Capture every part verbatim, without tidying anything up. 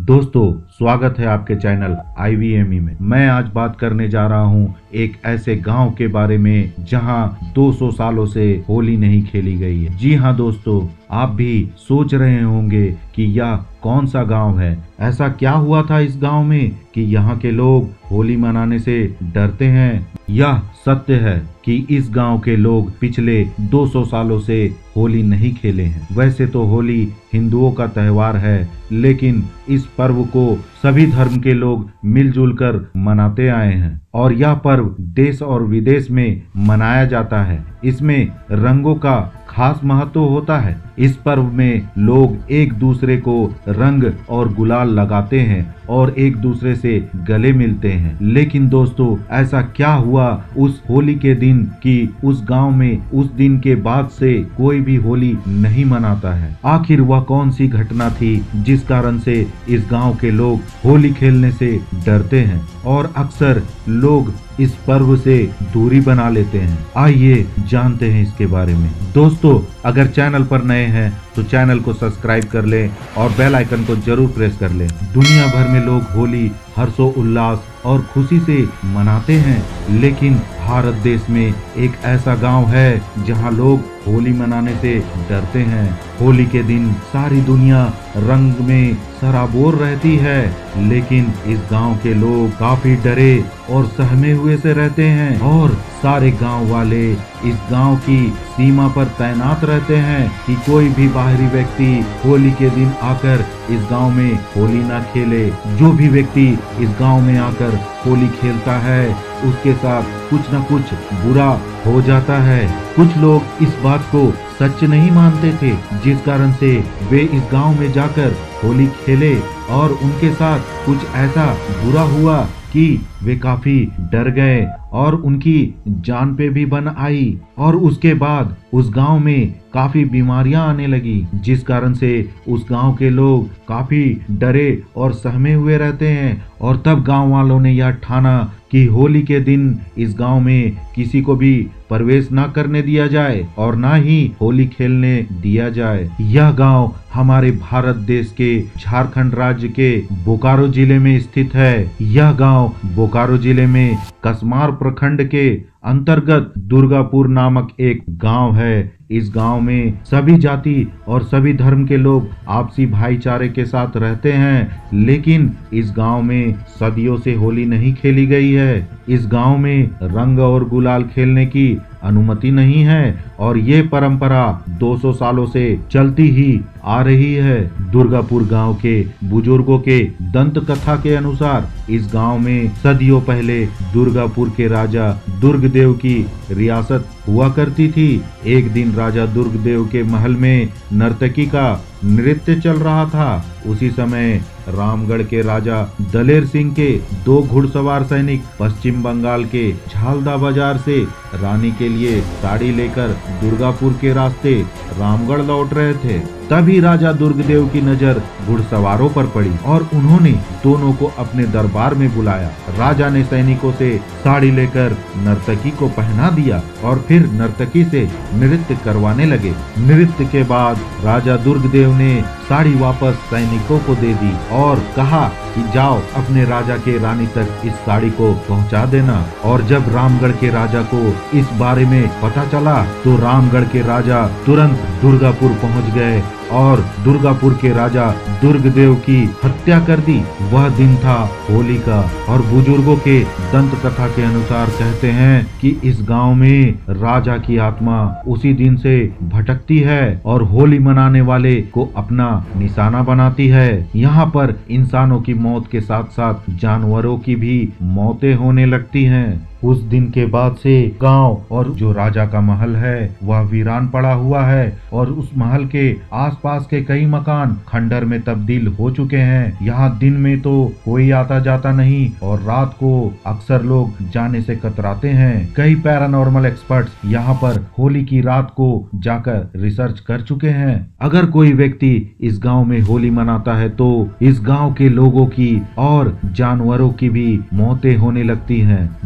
दोस्तों स्वागत है आपके channel I V M E में। मैं आज बात करने जा रहा हूं एक ऐसे गांव के बारे में जहां दो सौ सालों से होली नहीं खेली गई है। जी हां दोस्तों, आप भी सोच रहे होंगे कि यह कौन सा गांव है, ऐसा क्या हुआ था इस गांव में कि यहाँ के लोग होली मनाने से डरते हैं। यह सत्य है कि इस गांव के लोग पिछले दो सौ सालों से होली नहीं खेले हैं। वैसे तो होली हिंदुओं का त्योहार है, लेकिन इस पर्व को सभी धर्म के लोग मिलजुल कर मनाते आए हैं और यह पर्व देश और विदेश में मनाया जाता है। इसमें रंगों का खास महत्व होता है। इस पर्व में लोग एक दूसरे को रंग और गुलाल लगाते हैं और एक दूसरे से गले मिलते हैं। लेकिन दोस्तों, ऐसा क्या हुआ उस होली के दिन कि उस गांव में उस दिन के बाद से कोई भी होली नहीं मनाता है? आखिर वह कौन सी घटना थी जिस कारण से इस गांव के लोग होली खेलने से डरते हैं और अक्सर लोग इस पर्व से दूरी बना लेते हैं? आइए जानते हैं इसके बारे में। दोस्तों, अगर चैनल पर नए हैं तो चैनल को सब्सक्राइब कर लें और बेल आइकन को जरूर प्रेस कर लें। दुनिया भर में लोग होली हर्षोल्लास और खुशी से मनाते हैं, लेकिन भारत देश में एक ऐसा गांव है जहां लोग होली मनाने से डरते हैं। होली के दिन सारी दुनिया रंग में सराबोर रहती है, लेकिन इस गांव के लोग काफी डरे और सहमे हुए से रहते हैं और सारे गांव वाले इस गांव की सीमा पर तैनात रहते हैं कि कोई भी बाहरी व्यक्ति होली के दिन आकर इस गांव में होली ना खेले। जो भी व्यक्ति इस गांव में आकर होली खेलता है उसके साथ कुछ न कुछ बुरा हो जाता है। कुछ लोग इस बात को सच नहीं मानते थे, जिस कारण से वे इस गांव में जाकर होली खेले और उनके साथ कुछ ऐसा बुरा हुआ कि वे काफी डर गए और उनकी जान पे भी बन आई और उसके बाद उस गांव में काफी बीमारियां आने लगी, जिस कारण से उस गांव के लोग काफी डरे और सहमे हुए रहते हैं। और तब गांव वालों ने यह ठाना कि होली के दिन इस गांव में किसी को भी प्रवेश न करने दिया जाए और न ही होली खेलने दिया जाए। यह गांव हमारे भारत देश के झारखंड राज्य के बोकारो जिले में स्थित है। यह गांव बोकारो जिले में कसमार प्रखंड के अंतर्गत दुर्गापुर नामक एक गांव है। इस गांव में सभी जाति और सभी धर्म के लोग आपसी भाईचारे के साथ रहते हैं, लेकिन इस गांव में सदियों से होली नहीं खेली गई है। इस गांव में रंग और गुलाल खेलने की अनुमति नहीं है और ये परंपरा दो सौ सालों से चलती ही आ रही है। दुर्गापुर गांव के बुजुर्गों के दंत कथा के अनुसार इस गांव में सदियों पहले दुर्गापुर के राजा दुर्गदेव की रियासत हुआ करती थी। एक दिन राजा दुर्गदेव के महल में नर्तकी का नृत्य चल रहा था। उसी समय रामगढ़ के राजा दलेर सिंह के दो घुड़सवार सैनिक पश्चिम बंगाल के झालदा बाजार से रानी के लिए साड़ी लेकर दुर्गापुर के रास्ते रामगढ़ लौट रहे थे। तभी राजा दुर्गदेव की नजर घुड़सवारों पर पड़ी और उन्होंने दोनों को अपने दरबार में बुलाया। राजा ने सैनिकों से साड़ी लेकर नर्तकी को पहना दिया और फिर नर्तकी से नृत्य करवाने लगे। नृत्य के बाद राजा दुर्गदेव ने साड़ी वापस सैनिकों को दे दी और कहा कि जाओ अपने राजा के रानी तक इस साड़ी को पहुंचा देना। और जब रामगढ़ के राजा को इस बारे में पता चला तो रामगढ़ के राजा तुरंत दुर्गापुर पहुंच गए और दुर्गापुर के राजा दुर्गदेव की हत्या कर दी। वह दिन था होली का और बुजुर्गों के दंत कथा के अनुसार कहते हैं कि इस गांव में राजा की आत्मा उसी दिन से भटकती है और होली मनाने वाले को अपना निशाना बनाती है। यहाँ पर इंसानों की मौत के साथ साथ जानवरों की भी मौतें होने लगती हैं। उस दिन के बाद से गांव और जो राजा का महल है वह वीरान पड़ा हुआ है और उस महल के आसपास के कई मकान खंडर में तब्दील हो चुके हैं। यहाँ दिन में तो कोई आता जाता नहीं और रात को अक्सर लोग जाने से कतराते हैं। कई पैरानॉर्मल एक्सपर्ट्स यहाँ पर होली की रात को जाकर रिसर्च कर चुके हैं। अगर कोई व्यक्ति इस गाँव में होली मनाता है तो इस गाँव के लोगों की और जानवरों की भी मौतें होने लगती है। बुजुर्गों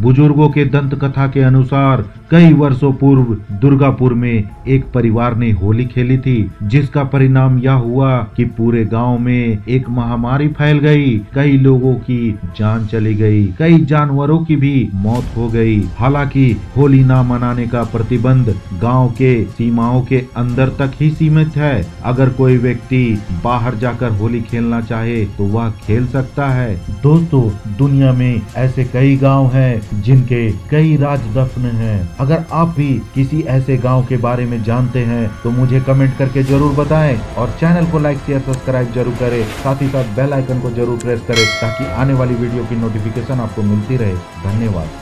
लोगों के दंत कथा के अनुसार कई वर्षों पूर्व दुर्गापुर में एक परिवार ने होली खेली थी, जिसका परिणाम यह हुआ कि पूरे गांव में एक महामारी फैल गई। कई लोगों की जान चली गई, कई जानवरों की भी मौत हो गई। हालांकि होली ना मनाने का प्रतिबंध गांव के सीमाओं के अंदर तक ही सीमित है। अगर कोई व्यक्ति बाहर जाकर होली खेलना चाहे तो वह खेल सकता है। दोस्तों, दुनिया में ऐसे कई गांव हैं जिनके कई राज दफन हैं। अगर आप भी किसी ऐसे गांव के बारे में जानते हैं तो मुझे कमेंट करके जरूर बताएं और चैनल को लाइक शेयर सब्सक्राइब जरूर करें। साथ ही साथ बेल आइकन को जरूर प्रेस करें ताकि आने वाली वीडियो की नोटिफिकेशन आपको मिलती रहे। धन्यवाद।